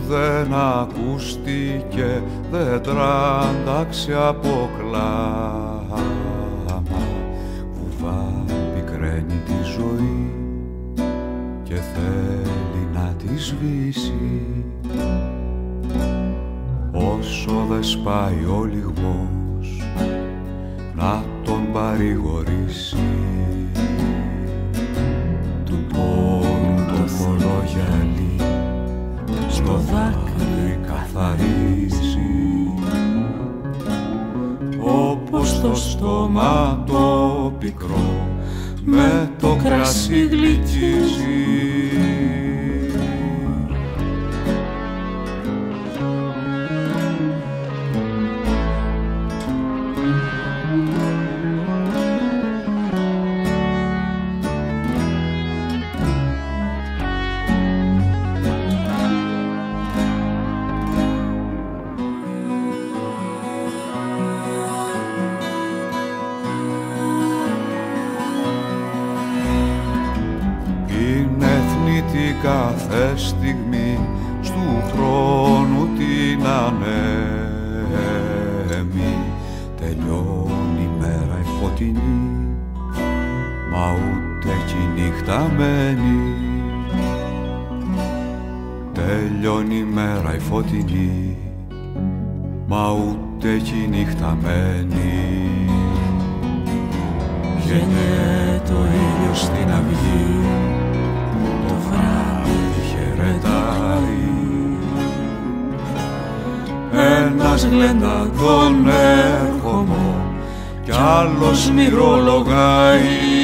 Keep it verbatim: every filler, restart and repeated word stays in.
δεν ακούστηκε, δεν τράνταξε από κλάμα. Βουβά πικραίνει τη ζωή και θέλει να τη σβήσει. Όσο δε σπάει ο λυγμός να τον παρηγορήσει, του πόνου το θολό γυαλί στο δάκρυ καθαρίζει, όπως το στόμα το πικρό με το κρασί γλυκίζει. Κάθε στιγμή στου χρόνου την ανέμη, τελειώνει η μέρα η φωτεινή, μα ούτε κι η νύχτα μένει. Τελειώνει η μέρα η φωτεινή, μα ούτε κι η νύχτα μένει. Γεννιέται ο ήλιος στην αυγή, το βράδυ χαιρετάει, ένας γλέντα τον έρχομο κι άλλος μυρολογάει.